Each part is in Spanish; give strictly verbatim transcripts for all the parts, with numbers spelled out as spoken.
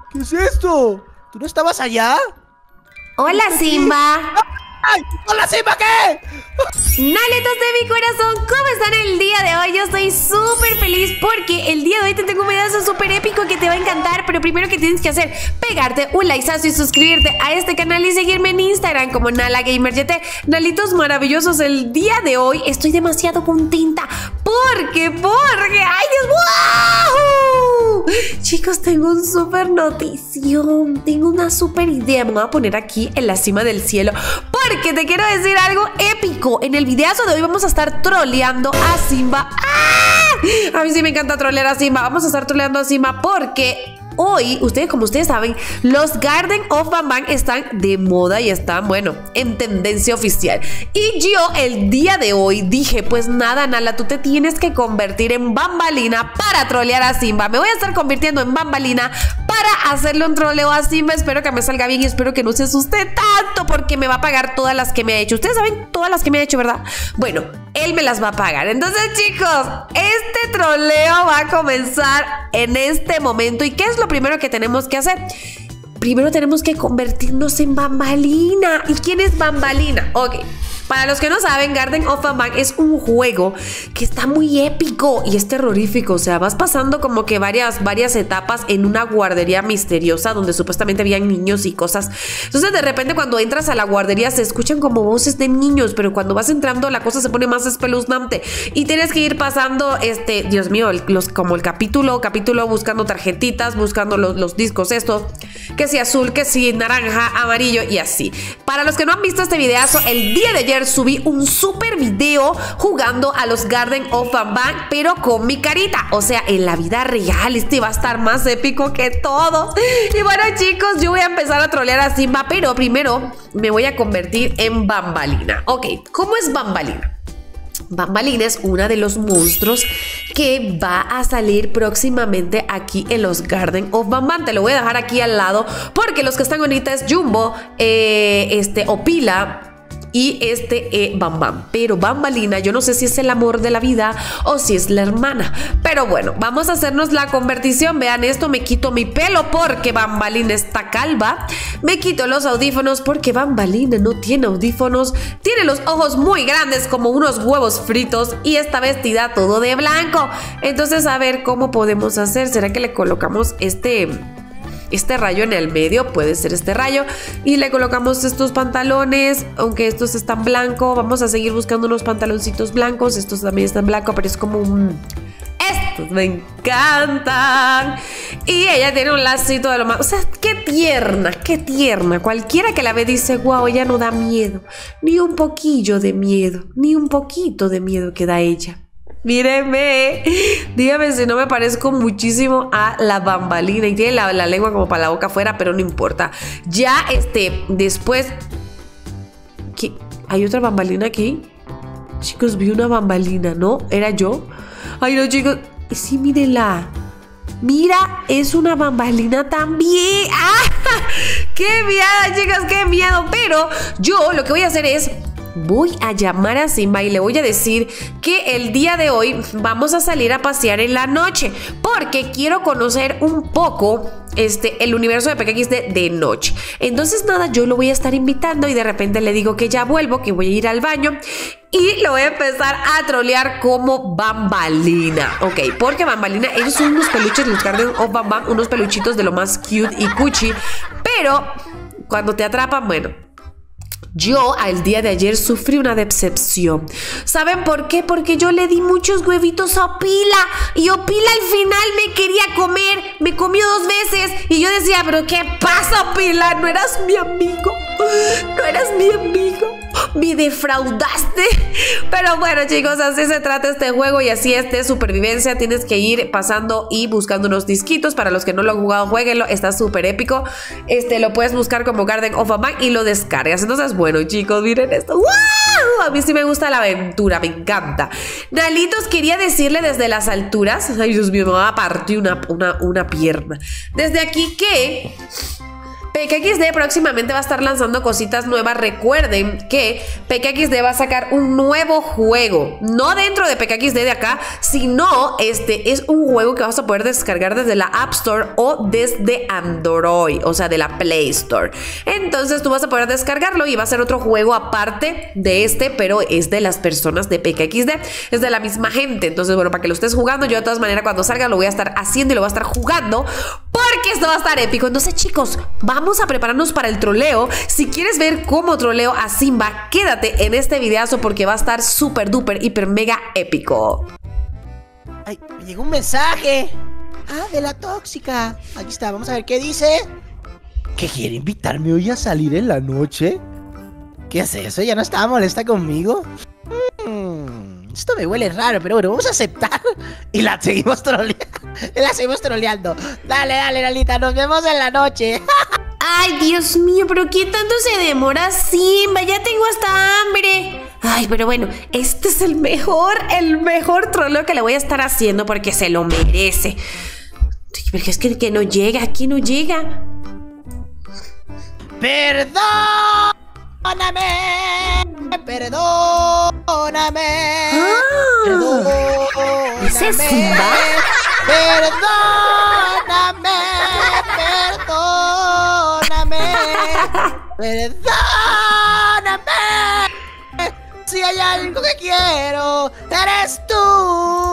¿Qué es esto? ¿Tú no estabas allá? Hola, Simba. ¡Ay! ¡Hola, Simba! ¿Qué? Nalitos de mi corazón, ¿cómo están el día de hoy? Yo estoy súper feliz porque el día de hoy te tengo un videazo súper épico que te va a encantar. Pero primero que tienes que hacer, pegarte un likeazo y suscribirte a este canal y seguirme en Instagram como NalaGamerYT. Nalitos maravillosos, el día de hoy estoy demasiado contenta. Porque, porque, ¡ay, Dios! ¡Wow! Chicos, tengo un súper notición. Tengo una súper idea. Me voy a poner aquí en la cima del cielo porque te quiero decir algo épico. En el videazo de hoy vamos a estar troleando a Simba. ¡Ah! A mí sí me encanta trolear a Simba. Vamos a estar troleando a Simba porque hoy, ustedes, como ustedes saben, los Garden of Banban están de moda y están, bueno, en tendencia oficial. Y yo el día de hoy dije, pues nada, Nala, tú te tienes que convertir en Bambalina para trolear a Simba. Me voy a estar convirtiendo en Bambalina para hacerle un troleo a Simba. Espero que me salga bien y espero que no se asuste tanto porque me va a pagar todas las que me ha hecho. Ustedes saben todas las que me ha hecho, ¿verdad? Bueno, él me las va a pagar. Entonces, chicos, este troleo va a comenzar en este momento. ¿Y qué es lo primero que tenemos que hacer? Primero tenemos que convertirnos en Bambalina. ¿Y quién es Bambalina? Ok, para los que no saben, Garden of Banban es un juego que está muy épico y es terrorífico. O sea, vas pasando como que varias, varias etapas en una guardería misteriosa donde supuestamente habían niños y cosas. Entonces, de repente, cuando entras a la guardería se escuchan como voces de niños, pero cuando vas entrando la cosa se pone más espeluznante y tienes que ir pasando, este, Dios mío, los, como el capítulo, capítulo, buscando tarjetitas, buscando los, los discos estos, que si azul, que si naranja, amarillo y así. Para los que no han visto este videazo, el día de ayer subí un super video jugando a los Garden of Banban, pero con mi carita, o sea, en la vida real. Este va a estar más épico que todos. Y bueno, chicos, yo voy a empezar a trolear a Simba, pero primero me voy a convertir en Bambalina. Ok, ¿cómo es Bambalina? Bambalina es una de los monstruos que va a salir próximamente aquí en los Garden of Banban. Te lo voy a dejar aquí al lado porque los que están ahorita es Jumbo, eh, este, Opila y este eh, Banban. Pero Bambalina, yo no sé si es el amor de la vida o si es la hermana. Pero bueno, vamos a hacernos la convertición. Vean esto, me quito mi pelo porque Bambalina está calva. Me quito los audífonos porque Bambalina no tiene audífonos. Tiene los ojos muy grandes como unos huevos fritos y está vestida todo de blanco. Entonces, a ver cómo podemos hacer. ¿Será que le colocamos este... este rayo en el medio? Puede ser este rayo. Y le colocamos estos pantalones, aunque estos están blancos. Vamos a seguir buscando unos pantaloncitos blancos. Estos también están blancos, pero es como un... estos me encantan. Y ella tiene un lacito de lo más... o sea, qué tierna, qué tierna. Cualquiera que la ve dice, wow, ella no da miedo. Ni un poquillo de miedo. Ni un poquito de miedo que da ella. Mírenme, dígame si no me parezco muchísimo a la Bambalina. Y tiene la, la lengua como para la boca afuera, pero no importa. Ya, este, después... ¿Qué? ¿Hay otra Bambalina aquí? Chicos, vi una Bambalina, ¿no? ¿Era yo? Ay, no, chicos. Sí, mírenla. Mira, es una Bambalina también. ¡Ah! ¡Qué miedo, chicos! ¡Qué miedo! Pero yo lo que voy a hacer es... voy a llamar a Simba y le voy a decir que el día de hoy vamos a salir a pasear en la noche porque quiero conocer un poco este, el universo de P K X D de noche. Entonces nada, yo lo voy a estar invitando y de repente le digo que ya vuelvo, que voy a ir al baño y lo voy a empezar a trolear como Bambalina. Ok, porque Bambalina, ellos son unos peluches, los Garden of Banban, unos peluchitos de lo más cute y cuchi, pero cuando te atrapan, bueno... yo al día de ayer sufrí una decepción. ¿Saben por qué? Porque yo le di muchos huevitos a Opila y Opila al final me quería comer. Me comió dos veces y yo decía, pero ¿qué pasa, Opila? ¿No eras mi amigo? ¿No eras mi amigo? Me defraudaste. Pero bueno, chicos, así se trata este juego y así es de supervivencia. Tienes que ir pasando y buscando unos disquitos. Para los que no lo han jugado, jueguenlo. Está súper épico. Este lo puedes buscar como Garden of Banban y lo descargas. Entonces, bueno, chicos, miren esto. ¡Wow! A mí sí me gusta la aventura, me encanta. Nalitos, quería decirle desde las alturas. Ay, Dios mío, me va a partir una, una, una pierna. Desde aquí que... P K X D próximamente va a estar lanzando cositas nuevas. Recuerden que P K X D va a sacar un nuevo juego, no dentro de P K X D de acá, sino este es un juego que vas a poder descargar desde la App Store o desde Android, o sea, de la Play Store. Entonces tú vas a poder descargarlo y va a ser otro juego aparte de este, pero es de las personas de P K X D, es de la misma gente. Entonces, bueno, para que lo estés jugando, yo de todas maneras cuando salga lo voy a estar haciendo y lo voy a estar jugando porque esto va a estar épico. Entonces, chicos, vamos a prepararnos para el troleo. Si quieres ver cómo troleo a Simba, quédate en este videazo porque va a estar súper duper hiper mega épico. Ay, me llegó un mensaje. Ah, de la tóxica. Aquí está, vamos a ver qué dice. ¿Que quiere invitarme hoy a salir en la noche? ¿Qué es eso? ¿Ya no estaba molesta conmigo? Hmm, esto me huele raro, pero bueno, vamos a aceptar. Y la seguimos troleando. La seguimos troleando. Dale, dale, Nalita, nos vemos en la noche. Ay, Dios mío, pero ¿qué tanto se demora Simba? Ya tengo hasta hambre. Ay, pero bueno, este es el mejor, el mejor troleo que le voy a estar haciendo porque se lo merece. Porque es que, que no llega, aquí no llega. Perdóname, perdóname. Ah, perdóname. ¿ese es Simba? Perdóname, perdóname. Perdóname. Si hay algo que quiero, eres tú.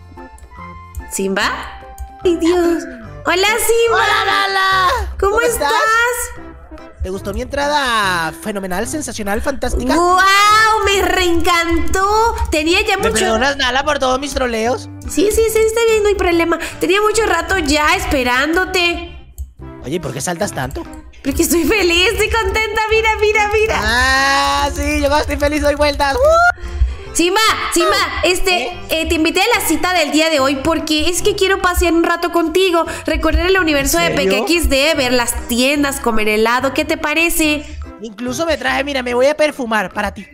¿Simba? Ay, Dios. Hola, Simba. Hola, Lala. ¿Cómo, ¿Cómo estás? estás? ¿Te gustó mi entrada fenomenal, sensacional, fantástica? ¡Wow! Me reencantó. Tenía ya ¿Me mucho... perdonas, Nala, por todos mis troleos? Sí, sí, sí, está bien, no hay problema. Tenía mucho rato ya esperándote. Oye, ¿por qué saltas tanto? Porque estoy feliz, estoy contenta. Mira, mira, mira. Ah, sí, yo estoy feliz, doy vueltas. ¡Uh! Simba, Simba, este, eh, te invité a la cita del día de hoy porque es que quiero pasear un rato contigo, recorrer el universo de P K X D, ver las tiendas, comer helado, ¿qué te parece? Incluso me traje, mira, me voy a perfumar para ti.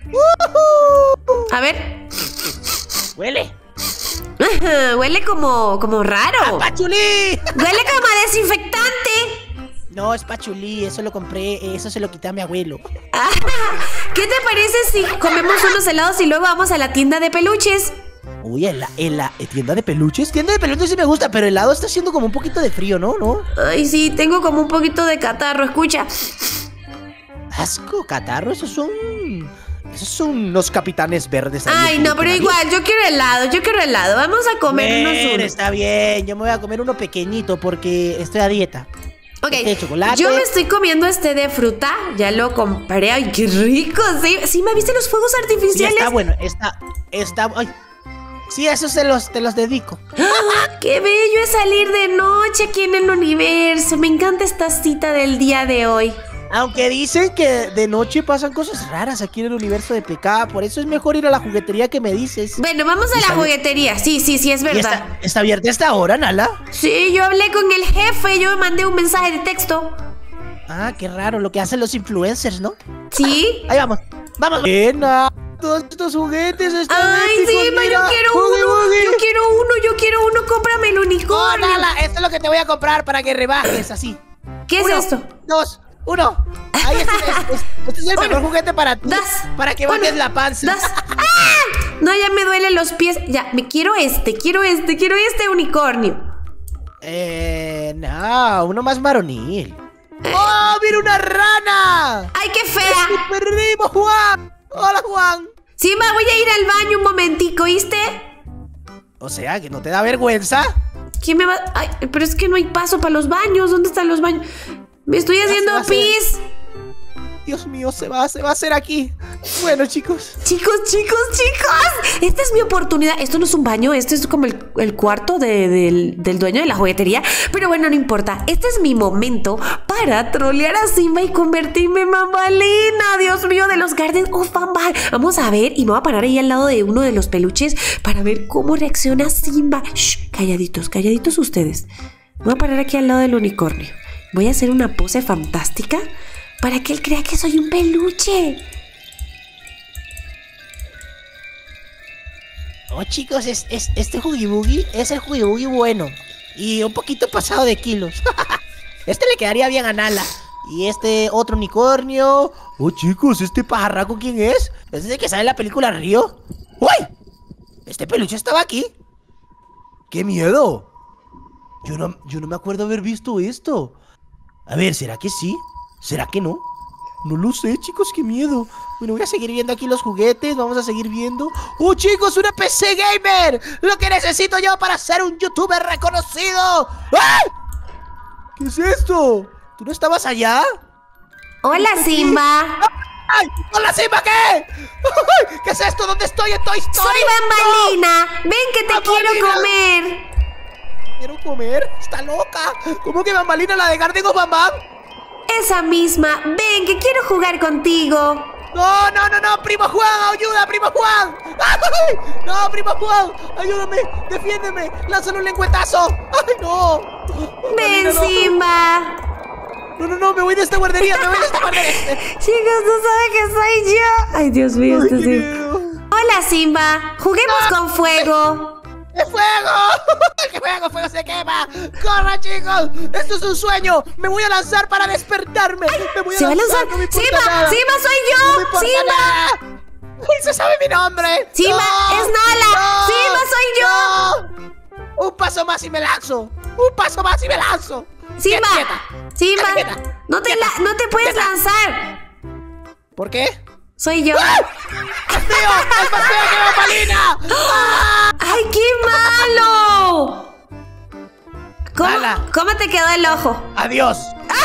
Uh-huh. A ver. Huele. Huele como, como raro. ¡A pachulí! Huele como a desinfectante. No, es pachulí, eso lo compré, eso se lo quité a mi abuelo. Ah, ¿qué te parece si comemos unos helados y luego vamos a la tienda de peluches? Uy, en la, en la tienda de peluches. Tienda de peluches sí me gusta, pero el helado está haciendo como un poquito de frío, ¿no? ¿No? Ay, sí, tengo como un poquito de catarro, escucha. Asco, catarro, esos son... Esos son unos capitanes verdes. Ay, no, pero igual, yo quiero helado, yo quiero helado. Vamos a comer Bueno, unos unos. está bien, yo me voy a comer uno pequeñito porque estoy a dieta. Ok, este chocolate. Yo me estoy comiendo este de fruta, ya lo compré. Ay, qué rico. Sí, sí, ¿me viste los fuegos artificiales? Sí, está bueno, está, está, ay. Sí, esos te los, te los dedico. ¡Ah, qué bello es salir de noche aquí en el universo! Me encanta esta cita del día de hoy. Aunque dicen que de noche pasan cosas raras aquí en el universo de P K, por eso es mejor ir a la juguetería que me dices. Bueno, vamos a la juguetería, sí, sí, sí, es verdad. Está, ¿Está abierta esta hora, Nala? Sí, yo hablé con el jefe, yo me mandé un mensaje de texto. Ah, qué raro, lo que hacen los influencers, ¿no? Sí. Ahí vamos, vamos. Nena, todos estos juguetes están Ay, épicos, sí, mira. yo quiero Boogie, uno, boogie. yo quiero uno, yo quiero uno, cómprame el unicornio. Oh, Nala, esto es lo que te voy a comprar para que rebajes, así. ¿Qué Uno, es esto? Dos, uno. Ahí está, este, este es el mejor juguete para ti. Das, para que uno, bajes la panza. Das. ¡Ah! No, ya me duelen los pies. Ya, me quiero este, quiero este, quiero este unicornio. Eh, no, uno más varonil. ¡Oh, mira una rana! ¡Ay, qué ¡Es fea! mi primo Juan! ¡Hola, Juan! Sí, ma, voy a ir al baño un momentico, ¿oíste? O sea, que no te da vergüenza. ¿Quién me va? Ay, pero es que no hay paso para los baños. ¿Dónde están los baños? Me estoy haciendo se va a hacer. pis. Dios mío, se va, se va a hacer aquí. Bueno, chicos. Chicos, chicos, chicos. Esta es mi oportunidad. Esto no es un baño, esto es como el, el cuarto de, del, del dueño de la juguetería. Pero bueno, no importa. Este es mi momento para trolear a Simba y convertirme en Mambalina. Dios mío, de los Gardens of Bambal. Vamos a ver, y me voy a parar ahí al lado de uno de los peluches para ver cómo reacciona Simba. Shh, calladitos, calladitos ustedes. Me voy a parar aquí al lado del unicornio. Voy a hacer una pose fantástica para que él crea que soy un peluche. Oh, chicos, es, es, este Huggy Boogie es el Huggy Boogie bueno. Y un poquito pasado de kilos. Este le quedaría bien a Nala. Y este otro unicornio. Oh, chicos, ¿este pajarraco quién es? ¿Es el que sale en la película Río? ¡Uy! ¿Este peluche estaba aquí? ¡Qué miedo! Yo no, yo no me acuerdo haber visto esto. A ver, ¿será que sí? ¿Será que no? No lo sé, chicos, qué miedo. Bueno, voy a seguir viendo aquí los juguetes. Vamos a seguir viendo. ¡Oh, chicos, una P C gamer! ¡Lo que necesito yo para ser un youtuber reconocido! ¡Ah! ¿Qué es esto? ¿Tú no estabas allá? Hola, Simba. ¡Ay! ¡Hola, Simba! ¿Qué? ¿Qué es esto? ¿Dónde estoy? ¿En Toy Story? Soy Bambalina. Ven que te Bambalina. quiero comer. ¿Quiero comer? ¡Está loca! ¿Cómo que Bambalina, la de Garden of Bambam? Esa misma. Ven que quiero jugar contigo. ¡No, no, no, no! ¡Primo Juan! ¡Ayuda, primo Juan! ¡Ay! ¡No, primo Juan! ¡Ayúdame! ¡Defiéndeme! ¡Lánzale un lengüetazo! ¡Ay, no! Ven, Bambalina, no. Simba. No, no, no, me voy de esta guardería, me voy de esta guardería. Chicos, no saben que soy yo. Ay, Dios mío, Ay, este qué sí. miedo. Hola, Simba. Juguemos con fuego. ¡De fuego! ¡Que fuego, fuego se quema! ¡Corra, chicos! ¡Esto es un sueño! ¡Me voy a lanzar para despertarme! ¡Me voy a Se va a lanzar! lanzar. ¡No me importa Simba, nada! Simba, soy ¡No me yo. importa Simba. nada! ¡Ay, se sabe mi nombre! Simba, ¡No! es Nala. ¡No! Simba, soy yo. ¡No! ¡Un paso más y me lanzo! ¡Un paso más y me lanzo! Simba, Quieta, Simba, quieta, no te, quieta, la, no te puedes quieta. lanzar. ¿Por qué? Soy yo. ¡Ah! ¡Es mío! ¡Es más feo que Bambalina! ¡Ah! ¡Ay, qué malo! ¿Cómo, Nala. ¿Cómo te quedó el ojo? ¡Adiós!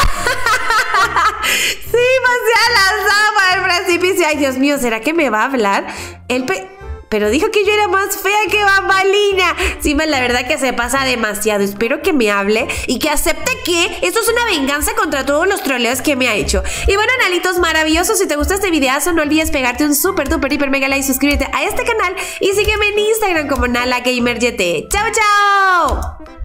Simba se ha lanzado por el precipicio. Ay, Dios mío, ¿será que me va a hablar? El pe... Pero dijo que yo era más fea que Bambalina. Simba, la verdad que se pasa demasiado. Espero que me hable y que acepte que esto es una venganza contra todos los troleos que me ha hecho. Y bueno, analitos maravillosos, si te gustó este videazo, no olvides pegarte un super, duper, hiper, mega like, suscríbete a este canal y sígueme en Instagram como NalaGamerYT. ¡Chao, chao!